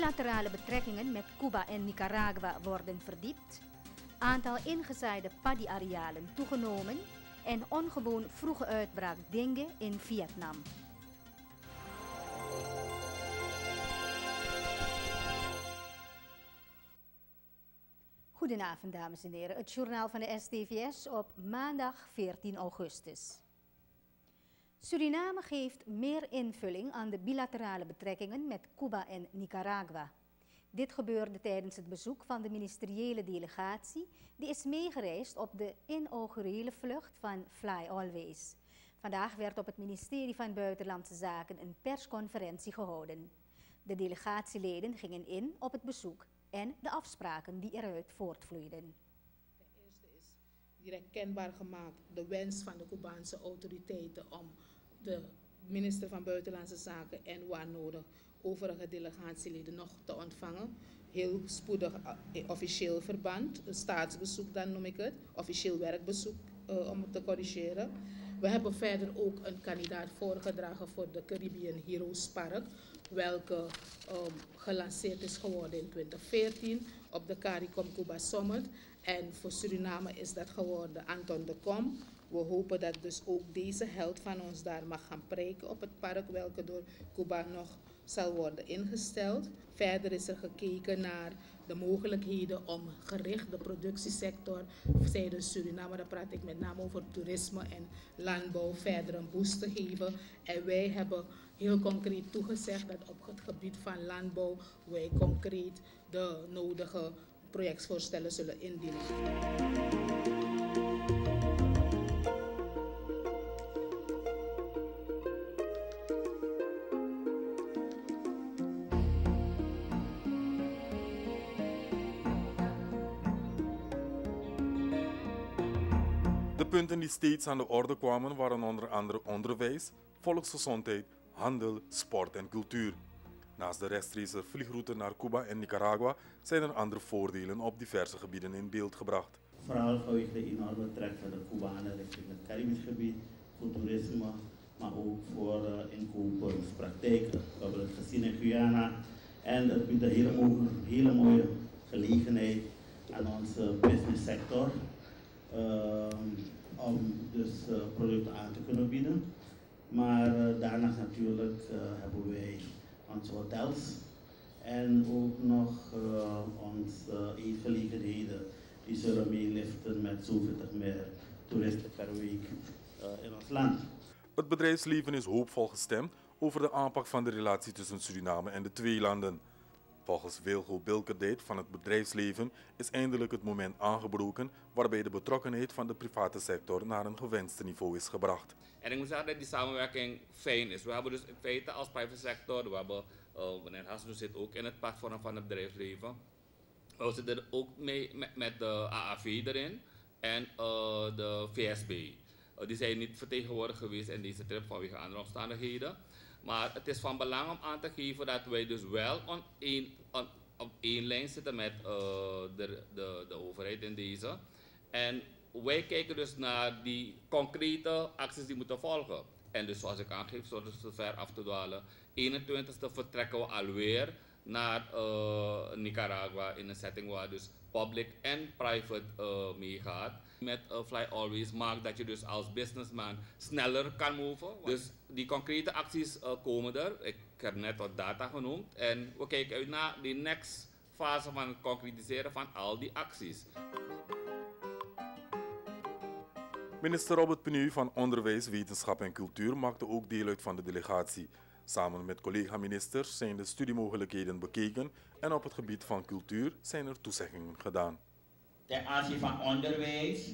bilaterale betrekkingen met Cuba en Nicaragua worden verdiept, aantal ingezaaide paddy-arealen toegenomen en ongewoon vroege uitbraak dengue in Vietnam. Goedenavond dames en heren, het journaal van de STVS op maandag 14 augustus. Suriname geeft meer invulling aan de bilaterale betrekkingen met Cuba en Nicaragua. Dit gebeurde tijdens het bezoek van de ministeriële delegatie die is meegereisd op de inaugurele vlucht van Fly Always. Vandaag werd op het ministerie van Buitenlandse Zaken een persconferentie gehouden. De delegatieleden gingen in op het bezoek en de afspraken die eruit voortvloeiden. Ten eerste is direct kenbaar gemaakt de wens van de Cubaanse autoriteiten om de minister van Buitenlandse Zaken en waar nodig overige delegatieleden nog te ontvangen. Heel spoedig officieel verband, een staatsbezoek dan noem ik het, officieel werkbezoek om het te corrigeren. We hebben verder ook een kandidaat voorgedragen voor de Caribbean Heroes Park, welke gelanceerd is geworden in 2014 op de CARICOM Cuba Summit. En voor Suriname is dat geworden Anton de Kom. We hopen dat dus ook deze held van ons daar mag gaan prijken op het park, welke door Cuba nog zal worden ingesteld. Verder is er gekeken naar de mogelijkheden om gericht de productiesector tijdens Suriname, daar praat ik met name over toerisme en landbouw, verder een boost te geven. En wij hebben heel concreet toegezegd dat op het gebied van landbouw wij concreet de nodige projectvoorstellen zullen indienen. De punten die steeds aan de orde kwamen waren onder andere onderwijs, volksgezondheid, handel, sport en cultuur. Naast de rechtstreekse vliegroute naar Cuba en Nicaragua zijn er andere voordelen op diverse gebieden in beeld gebracht. Vooral vanwege de enorme trek van de Cubanen richting het Caribisch gebied, voor toerisme, maar ook voor inkopingspraktijken. We hebben het gezien in Guyana en het biedt een hele mooie gelegenheid aan onze business sector. Om dus producten aan te kunnen bieden. Maar daarnaast natuurlijk hebben wij onze hotels en ook nog onze eetgelegenheden die zullen meeliften met zoveel meer toeristen per week in ons land. Het bedrijfsleven is hoopvol gestemd over de aanpak van de relatie tussen Suriname en de twee landen. Volgens Wilgo Bilkerdijk van het bedrijfsleven is eindelijk het moment aangebroken waarbij de betrokkenheid van de private sector naar een gewenste niveau is gebracht. En ik moet zeggen dat die samenwerking fijn is. We hebben dus in feite als private sector, we hebben, meneer Hasno zit ook in het platform van het bedrijfsleven. We zitten er ook mee met de AAV erin en de VSB. Die zijn niet vertegenwoordigd geweest in deze trip vanwege andere omstandigheden. Maar het is van belang om aan te geven dat wij dus wel op één lijn zitten met de overheid in deze. En wij kijken dus naar die concrete acties die moeten volgen. En dus zoals ik aangeef, zonder te ver af te dwalen, 21e vertrekken we alweer naar Nicaragua in een setting waar dus public en private meegaat. Met Fly Always maakt dat je dus als businessman sneller kan moven. Dus die concrete acties komen er. Ik heb net wat data genoemd. En we kijken uit naar de next fase van het concretiseren van al die acties. Minister Robert Penu van Onderwijs, Wetenschap en Cultuur maakte ook deel uit van de delegatie. Samen met collega-ministers zijn de studiemogelijkheden bekeken en op het gebied van cultuur zijn er toezeggingen gedaan. Ten aanzien van onderwijs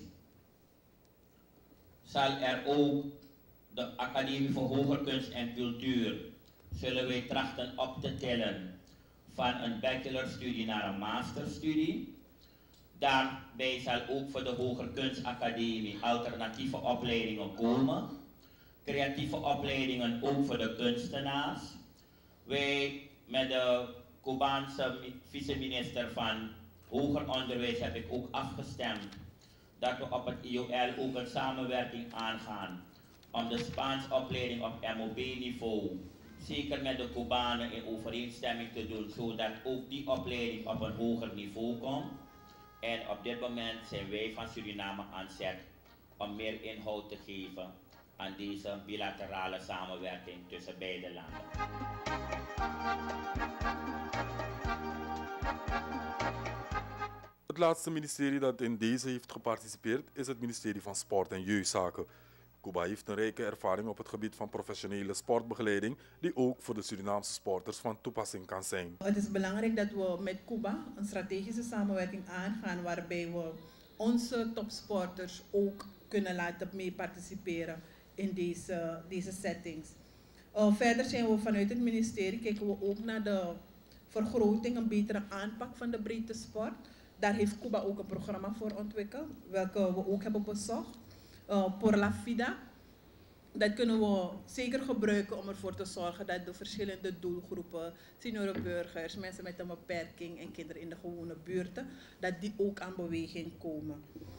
zal er ook de Academie voor Hoger Kunst en Cultuur zullen wij trachten op te tillen van een bachelorstudie naar een masterstudie. Daarbij zal ook voor de Hoger Kunstacademie alternatieve opleidingen komen. Creatieve opleidingen ook voor de kunstenaars. Wij met de Cubaanse vice-minister van Hoger Onderwijs heb ik ook afgestemd dat we op het IOL ook een samenwerking aangaan om de Spaans opleiding op MOB-niveau zeker met de Cubanen in overeenstemming te doen, zodat ook die opleiding op een hoger niveau komt. En op dit moment zijn wij van Suriname aan zet om meer inhoud te geven aan deze bilaterale samenwerking tussen beide landen. Het laatste ministerie dat in deze heeft geparticipeerd is het ministerie van Sport en Jeugdzaken. Cuba heeft een rijke ervaring op het gebied van professionele sportbegeleiding, die ook voor de Surinaamse sporters van toepassing kan zijn. Het is belangrijk dat we met Cuba een strategische samenwerking aangaan waarbij we onze topsporters ook kunnen laten mee participeren in deze settings. Verder zijn we vanuit het ministerie, kijken we ook naar de vergroting, een betere aanpak van de breedte sport. Daar heeft Cuba ook een programma voor ontwikkeld, welke we ook hebben bezocht. Por la Vida. Dat kunnen we zeker gebruiken om ervoor te zorgen dat de verschillende doelgroepen, seniorenburgers, mensen met een beperking en kinderen in de gewone buurten, dat die ook aan beweging komen.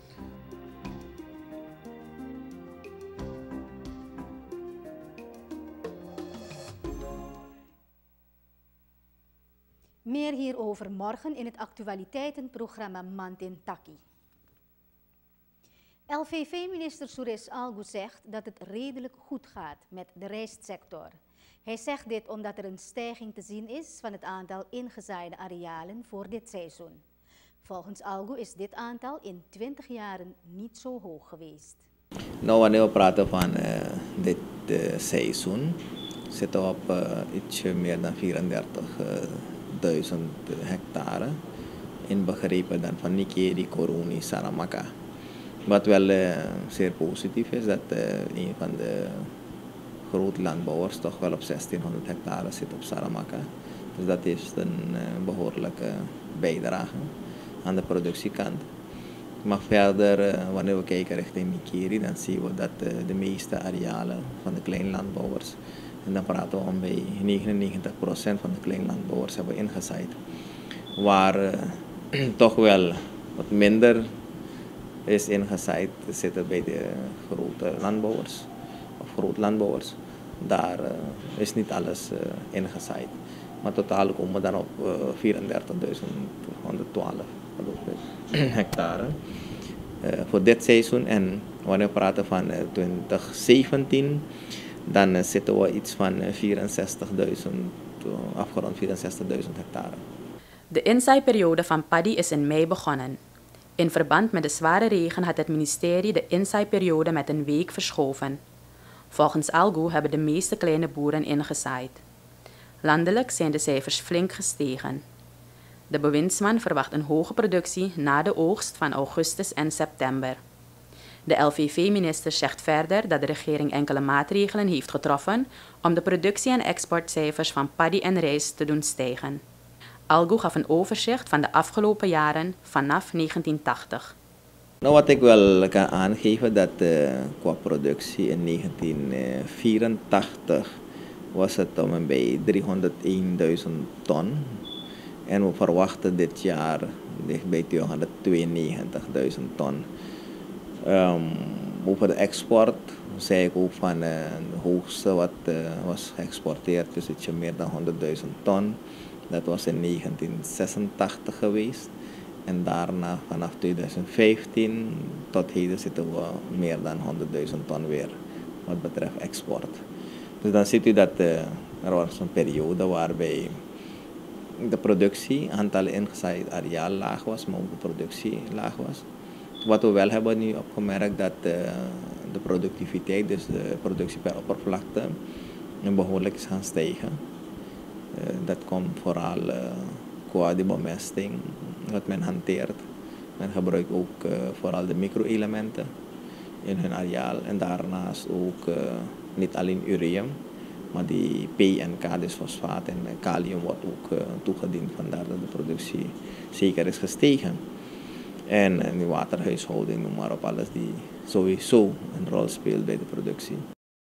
Meer hierover morgen in het actualiteitenprogramma Mantin Taki. LVV-minister Suresh Algu zegt dat het redelijk goed gaat met de rijstsector. Hij zegt dit omdat er een stijging te zien is van het aantal ingezaaide arealen voor dit seizoen. Volgens Algu is dit aantal in 20 jaren niet zo hoog geweest. Nou, wanneer we praten van dit seizoen, zitten we op ietsje meer dan 34.000 hectare, inbegrepen dan van Nikeri, Koruni, Saramaka. Wat wel zeer positief is, dat een van de grote landbouwers toch wel op 1600 hectare zit op Saramaka. Dus dat is een behoorlijke bijdrage aan de productiekant. Maar verder, wanneer we kijken richting Nikeri, dan zien we dat de meeste arealen van de kleinlandbouwers, en dan praten we om bij 99% van de kleinlandbouwers hebben ingezaaid. Waar toch wel wat minder is ingezaaid zitten bij de grote landbouwers of grootlandbouwers. Daar is niet alles ingezaaid. Maar totaal komen we dan op 34.112 hectare voor dit seizoen. En wanneer we praten van 2017, dan zitten we iets van 64.000, afgerond 64.000 hectare. De inzaaiperiode van paddy is in mei begonnen. In verband met de zware regen had het ministerie de inzaaiperiode met een week verschoven. Volgens Algu hebben de meeste kleine boeren ingezaaid. Landelijk zijn de cijfers flink gestegen. De bewindsman verwacht een hoge productie na de oogst van augustus en september. De LVV-minister zegt verder dat de regering enkele maatregelen heeft getroffen om de productie- en exportcijfers van paddy en rijst te doen stijgen. Algu gaf een overzicht van de afgelopen jaren vanaf 1980. Nou, wat ik wel kan aangeven, dat qua productie in 1984 was het om en bij 301.000 ton. En we verwachten dit jaar dicht bij 292.000 ton. Over de export zei ik ook van het hoogste wat was geëxporteerd is ietsje meer dan 100.000 ton. Dat was in 1986 geweest. En daarna vanaf 2015 tot heden zitten we meer dan 100.000 ton weer wat betreft export. Dus dan ziet u dat er was een periode waarbij de productie, aantal ingezaaid areaal laag was, maar ook de productie laag was. Wat we wel hebben nu opgemerkt, dat de productiviteit, dus de productie per oppervlakte, behoorlijk is gaan stijgen. Dat komt vooral qua de bemesting, wat men hanteert. Men gebruikt ook vooral de micro-elementen in hun areaal. En daarnaast ook niet alleen ureum, maar die PNK, dus fosfaat en kalium wordt ook toegediend. Vandaar dat de productie zeker is gestegen. En de waterhuishouding, noem maar op, alles die sowieso een rol speelt bij de productie.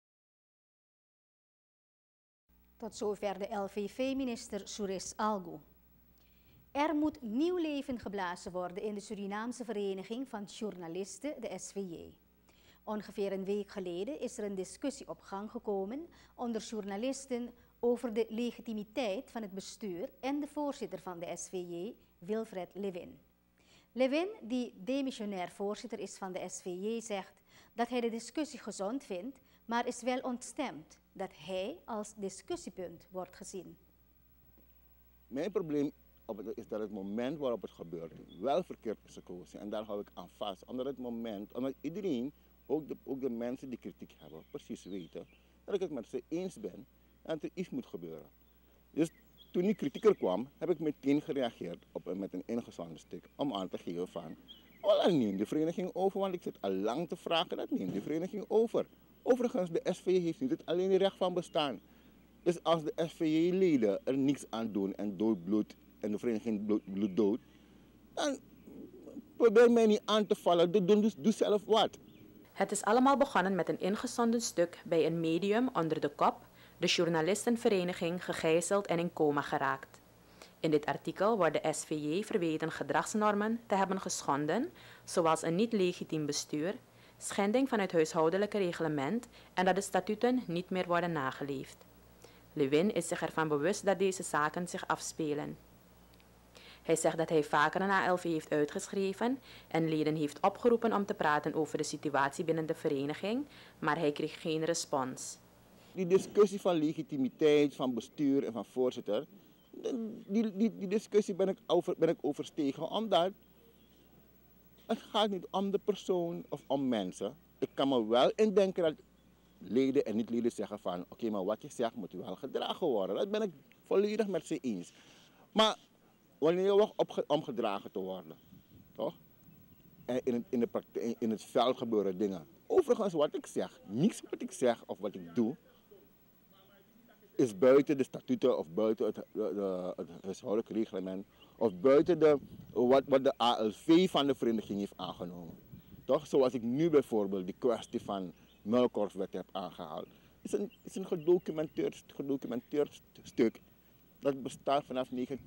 Tot zover de LVV-minister Suresh Algu. Er moet nieuw leven geblazen worden in de Surinaamse Vereniging van Journalisten, de SVJ. Ongeveer een week geleden is er een discussie op gang gekomen onder journalisten over de legitimiteit van het bestuur en de voorzitter van de SVJ, Wilfred Lewin. Lewin, die demissionair voorzitter is van de SVJ, zegt dat hij de discussie gezond vindt, maar is wel ontstemd dat hij als discussiepunt wordt gezien. Mijn probleem is dat het moment waarop het gebeurt wel verkeerd is gekozen. En daar hou ik aan vast. Omdat iedereen, ook de mensen die kritiek hebben, precies weten dat ik het met ze eens ben en dat er iets moet gebeuren. Dus toen die kritiek er kwam, heb ik meteen gereageerd met een ingezonden stuk om aan te geven van, neem de vereniging over, want ik zit al lang te vragen, dat neem de vereniging over. Overigens, de SVJ heeft niet het alleen recht van bestaan. Dus als de SVJ-leden er niks aan doen en doodbloed en de vereniging bloed dood, dan probeer mij niet aan te vallen, doe zelf wat. Het is allemaal begonnen met een ingezonden stuk bij een medium onder de kop de journalistenvereniging gegijzeld en in coma geraakt. In dit artikel wordt de SVJ verweten gedragsnormen te hebben geschonden, zoals een niet legitiem bestuur, schending van het huishoudelijke reglement en dat de statuten niet meer worden nageleefd. Lewin is zich ervan bewust dat deze zaken zich afspelen. Hij zegt dat hij vaker een ALV heeft uitgeschreven en leden heeft opgeroepen om te praten over de situatie binnen de vereniging, maar hij kreeg geen respons. Die discussie van legitimiteit, van bestuur en van voorzitter, die discussie ben ik overstegen, omdat het gaat niet om de persoon of om mensen. Ik kan me wel indenken dat leden en niet-leden zeggen van, oké, maar wat je zegt moet wel gedragen worden. Dat ben ik volledig met ze eens. Maar wanneer je wacht om gedragen te worden, toch? En in het veld gebeuren dingen. Overigens, wat ik zeg, niets wat ik zeg of wat ik doe, is buiten de statuten of buiten het huishoudelijk reglement of buiten wat de ALV van de vereniging heeft aangenomen. Toch? Zoals ik nu bijvoorbeeld die kwestie van Muilkorfwet heb aangehaald. Het is een gedocumenteerd stuk dat bestaat vanaf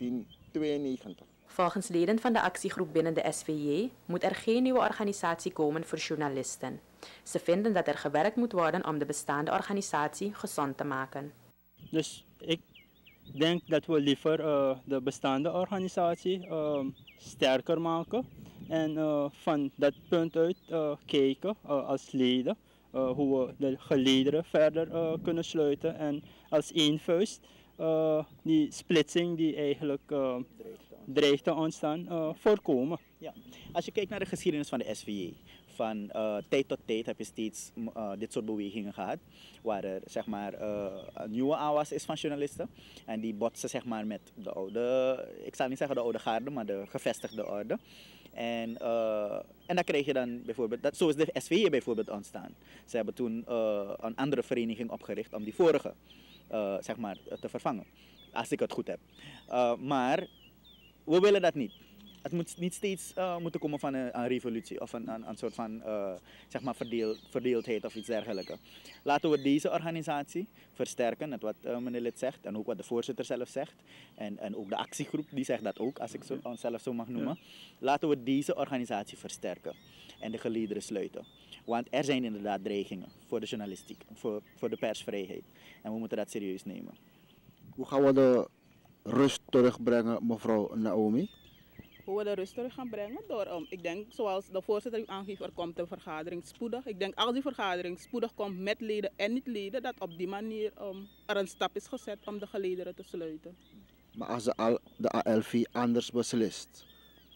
1992. Volgens leden van de actiegroep binnen de SVJ moet er geen nieuwe organisatie komen voor journalisten. Ze vinden dat er gewerkt moet worden om de bestaande organisatie gezond te maken. Dus ik denk dat we liever de bestaande organisatie sterker maken en van dat punt uit kijken als leden hoe we de gelederen verder kunnen sluiten en als één vuist die splitsing die eigenlijk dreigt te ontstaan voorkomen. Ja. Als je kijkt naar de geschiedenis van de SVJ, van tijd tot tijd heb je steeds dit soort bewegingen gehad, waar er zeg maar, een nieuwe aanwas is van journalisten en die botsen zeg maar, met de oude, ik zal niet zeggen de oude garde, maar de gevestigde orde. En dan krijg je dan bijvoorbeeld, zo is de SVJ bijvoorbeeld ontstaan. Ze hebben toen een andere vereniging opgericht om die vorige zeg maar, te vervangen, als ik het goed heb. Maar we willen dat niet. Het moet niet steeds moeten komen van een revolutie of een soort van zeg maar verdeeldheid of iets dergelijks. Laten we deze organisatie versterken, net wat meneer Lid zegt en ook wat de voorzitter zelf zegt. En ook de actiegroep die zegt dat ook, als ik onszelf zo mag noemen. Laten we deze organisatie versterken en de gelederen sluiten. Want er zijn inderdaad dreigingen voor de journalistiek, voor de persvrijheid. En we moeten dat serieus nemen. Hoe gaan we de rust terugbrengen, mevrouw Naomi? Hoe we de rust terug gaan brengen? Door, ik denk, zoals de voorzitter u aangeeft, er komt een vergadering spoedig. Ik denk als die vergadering spoedig komt met leden en niet-leden, dat op die manier er een stap is gezet om de gelederen te sluiten. Maar als de ALV anders beslist,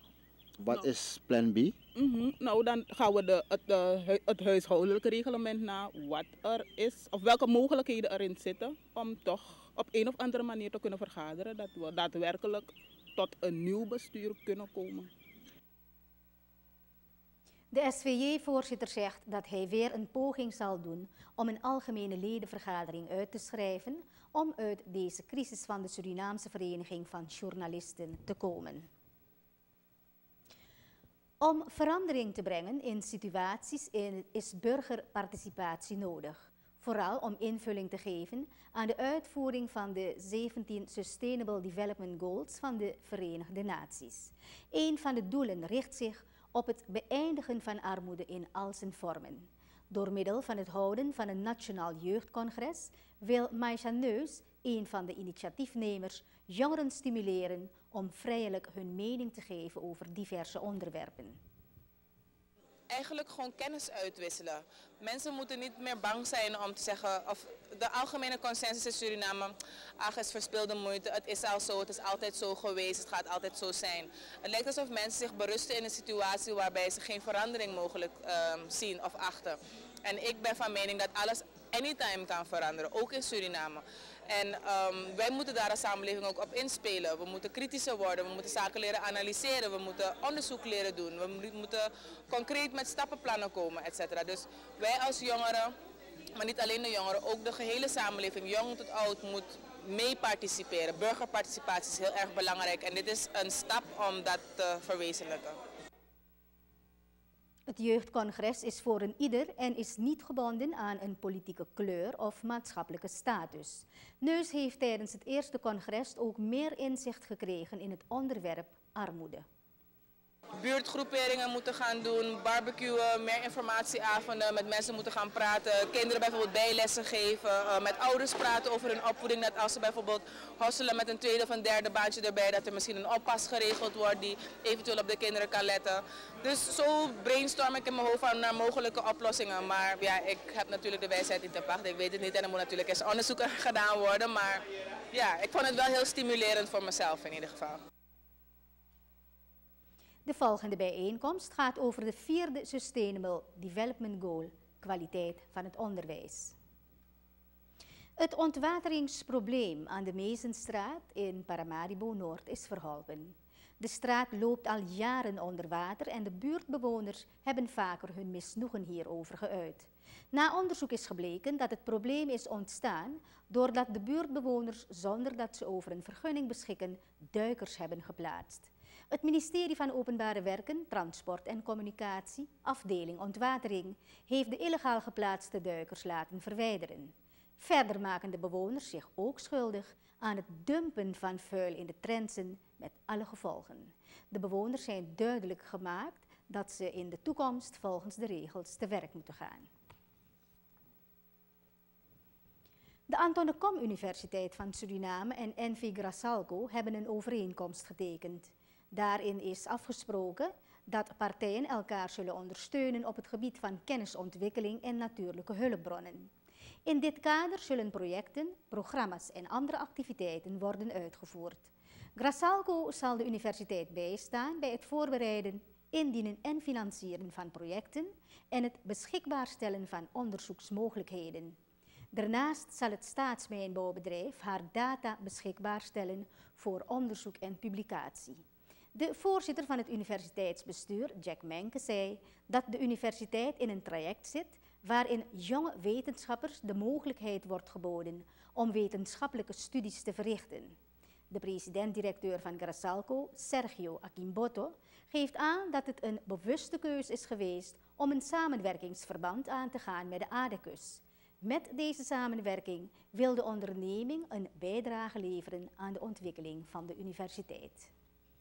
wat is plan B? Nou, dan gaan we het huishoudelijke reglement na, wat er is, of welke mogelijkheden erin zitten om toch op een of andere manier te kunnen vergaderen, dat we daadwerkelijk tot een nieuw bestuur kunnen komen. De SVJ-voorzitter zegt dat hij weer een poging zal doen om een algemene ledenvergadering uit te schrijven om uit deze crisis van de Surinaamse Vereniging van Journalisten te komen. Om verandering te brengen in situaties is burgerparticipatie nodig. Vooral om invulling te geven aan de uitvoering van de 17 Sustainable Development Goals van de Verenigde Naties. Een van de doelen richt zich op het beëindigen van armoede in al zijn vormen. Door middel van het houden van een nationaal jeugdcongres wil Maïcha Neus, een van de initiatiefnemers, jongeren stimuleren om vrijelijk hun mening te geven over diverse onderwerpen. Eigenlijk gewoon kennis uitwisselen. Mensen moeten niet meer bang zijn om te zeggen, of de algemene consensus in Suriname, ach, is verspilde moeite, het is al zo, het is altijd zo geweest, het gaat altijd zo zijn. Het lijkt alsof mensen zich berusten in een situatie waarbij ze geen verandering mogelijk zien of achten. En ik ben van mening dat alles anytime kan veranderen, ook in Suriname. En wij moeten daar als samenleving ook op inspelen. We moeten kritischer worden, we moeten zaken leren analyseren, we moeten onderzoek leren doen. We moeten concreet met stappenplannen komen, etc. Dus wij als jongeren, maar niet alleen de jongeren, ook de gehele samenleving, jong tot oud, moet mee participeren. Burgerparticipatie is heel erg belangrijk en dit is een stap om dat te verwezenlijken. Het jeugdcongres is voor een ieder en is niet gebonden aan een politieke kleur of maatschappelijke status. Neus heeft tijdens het eerste congres ook meer inzicht gekregen in het onderwerp armoede. Buurtgroeperingen moeten gaan doen, barbecuen, meer informatieavonden, met mensen moeten gaan praten, kinderen bijvoorbeeld bijlessen geven, met ouders praten over hun opvoeding, dat als ze bijvoorbeeld hosselen met een tweede of een derde baantje erbij, dat er misschien een oppas geregeld wordt die eventueel op de kinderen kan letten. Dus zo brainstorm ik in mijn hoofd naar mogelijke oplossingen, maar ja, ik heb natuurlijk de wijsheid niet te pacht, ik weet het niet en er moet natuurlijk eens onderzoek gedaan worden, maar ja, ik vond het wel heel stimulerend voor mezelf in ieder geval. De volgende bijeenkomst gaat over de 4e Sustainable Development Goal, kwaliteit van het onderwijs. Het ontwateringsprobleem aan de Mezenstraat in Paramaribo Noord is verholpen. De straat loopt al jaren onder water en de buurtbewoners hebben vaker hun misnoegen hierover geuit. Na onderzoek is gebleken dat het probleem is ontstaan doordat de buurtbewoners zonder dat ze over een vergunning beschikken duikers hebben geplaatst. Het ministerie van Openbare Werken, Transport en Communicatie, afdeling Ontwatering, heeft de illegaal geplaatste duikers laten verwijderen. Verder maken de bewoners zich ook schuldig aan het dumpen van vuil in de Trentsen met alle gevolgen. De bewoners zijn duidelijk gemaakt dat ze in de toekomst volgens de regels te werk moeten gaan. De Anton de Kom Universiteit van Suriname en NV Grasalco hebben een overeenkomst getekend. Daarin is afgesproken dat partijen elkaar zullen ondersteunen op het gebied van kennisontwikkeling en natuurlijke hulpbronnen. In dit kader zullen projecten, programma's en andere activiteiten worden uitgevoerd. Grasalco zal de universiteit bijstaan bij het voorbereiden, indienen en financieren van projecten en het beschikbaar stellen van onderzoeksmogelijkheden. Daarnaast zal het staatsmijnbouwbedrijf haar data beschikbaar stellen voor onderzoek en publicatie. De voorzitter van het universiteitsbestuur, Jack Menke, zei dat de universiteit in een traject zit waarin jonge wetenschappers de mogelijkheid wordt geboden om wetenschappelijke studies te verrichten. De president-directeur van Grasalco, Sergio Akimboto, geeft aan dat het een bewuste keus is geweest om een samenwerkingsverband aan te gaan met de Adecus. Met deze samenwerking wil de onderneming een bijdrage leveren aan de ontwikkeling van de universiteit.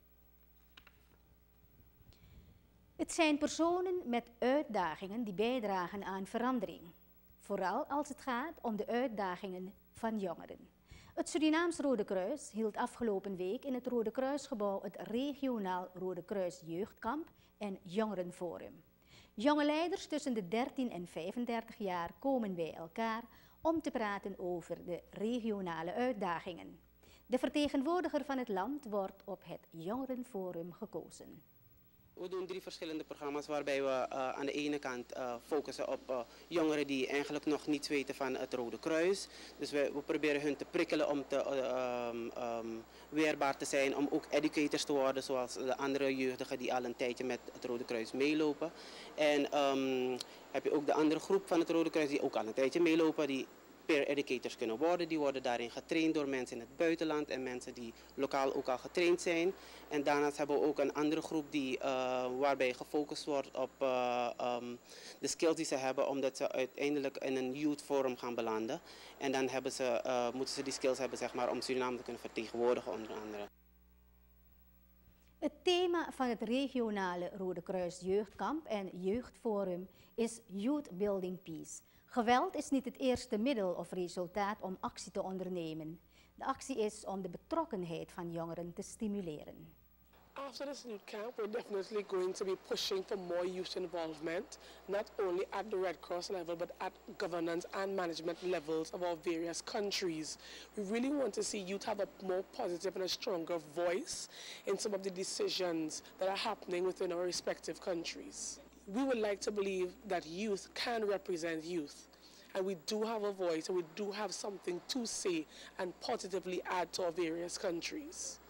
Het zijn personen met uitdagingen die bijdragen aan verandering, vooral als het gaat om de uitdagingen van jongeren. Het Surinaams Rode Kruis hield afgelopen week in het Rode Kruisgebouw het regionaal Rode Kruis Jeugdkamp en Jongerenforum. Jonge leiders tussen de 13 en 35 jaar komen bij elkaar om te praten over de regionale uitdagingen. De vertegenwoordiger van het land wordt op het Jongerenforum gekozen. We doen 3 verschillende programma's waarbij we aan de ene kant focussen op jongeren die eigenlijk nog niets weten van het Rode Kruis. Dus we proberen hun te prikkelen om weerbaar te zijn, om ook educators te worden zoals de andere jeugdigen die al een tijdje met het Rode Kruis meelopen. En heb je ook de andere groep van het Rode Kruis die ook al een tijdje meelopen, die peer educators kunnen worden. Die worden daarin getraind door mensen in het buitenland en mensen die lokaal ook al getraind zijn. En daarnaast hebben we ook een andere groep die, waarbij gefocust wordt op de skills die ze hebben, omdat ze uiteindelijk in een youth forum gaan belanden. En dan moeten ze die skills hebben, zeg maar, om Suriname te kunnen vertegenwoordigen onder andere. Het thema van het regionale Rode Kruis Jeugdkamp en Jeugdforum is Youth Building Peace. Geweld is niet het eerste middel of resultaat om actie te ondernemen. De actie is om de betrokkenheid van jongeren te stimuleren. After this youth camp, we're definitely going to be pushing for more youth involvement, not only at the Red Cross level, but at governance and management levels of our various countries. We really want to see youth have a more positive and a stronger voice in some of the decisions that are happening within our respective countries. We would like to believe that youth can represent youth. And we do have a voice and we do have something to say and positively add to our various countries.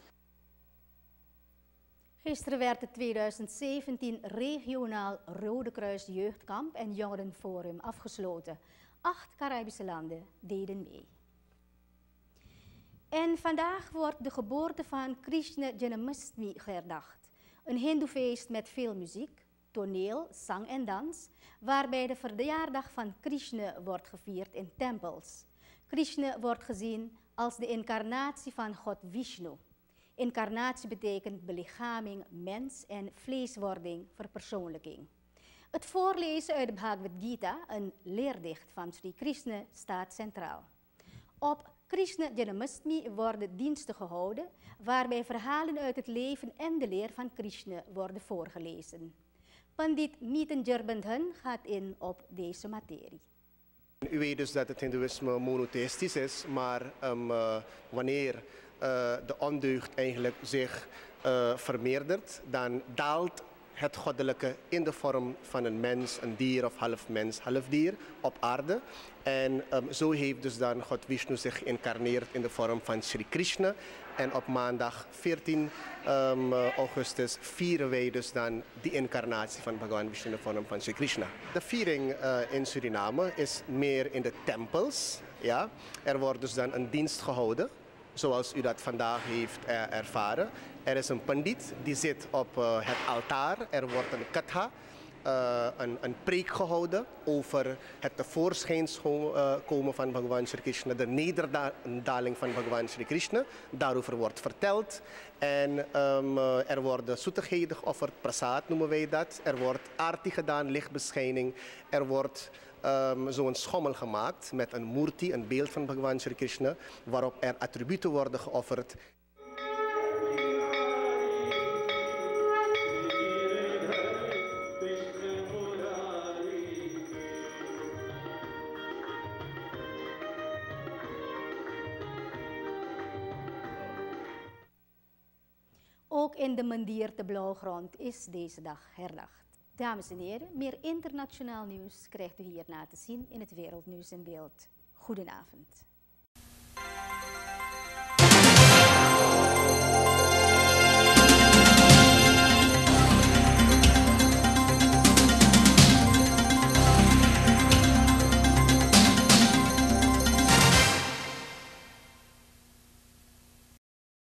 Gisteren werd het 2017 regionaal Rode Kruis Jeugdkamp en Jongerenforum afgesloten. 8 Caribische landen deden mee. En vandaag wordt de geboorte van Krishna Janmashtami herdacht. Een hindoefeest met veel muziek, toneel, zang en dans, waarbij de verjaardag van Krishna wordt gevierd in tempels. Krishna wordt gezien als de incarnatie van God Vishnu. Incarnatie betekent belichaming, mens en vleeswording, verpersoonlijking. Het voorlezen uit de Bhagavad Gita, een leerdicht van Sri Krishna, staat centraal. Op Krishna Janmashtami worden diensten gehouden, waarbij verhalen uit het leven en de leer van Krishna worden voorgelezen. Pandit Miten Jerbandhan gaat in op deze materie. U weet dus dat het hindoeïsme monotheïstisch is, maar wanneer de ondeugd eigenlijk zich vermeerdert, dan daalt het goddelijke in de vorm van een mens, een dier of half mens, half dier op aarde. En zo heeft dus dan God Vishnu zich geïncarneerd in de vorm van Sri Krishna. En op maandag 14 augustus vieren wij dus dan die incarnatie van Bhagavan Vishnu in de vorm van Sri Krishna. De viering in Suriname is meer in de tempels. Ja? Er wordt dus dan een dienst gehouden, zoals u dat vandaag heeft ervaren. Er is een pandit die zit op het altaar. Er wordt een katha, een preek gehouden over het tevoorschijn komen van Bhagavan Sri Krishna, de nederdaling van Bhagavan Sri Krishna. Daarover wordt verteld. En er worden zoetigheden geofferd, prasad noemen wij dat. Er wordt aarti gedaan, lichtbeschijning. Er wordt zo'n schommel gemaakt met een murti, een beeld van Bhagavan Sri Krishna, waarop er attributen worden geofferd. Ook in de Mandir Blauwgrond is deze dag herdacht. Dames en heren, meer internationaal nieuws krijgt u hierna te zien in het Wereldnieuws in Beeld. Goedenavond.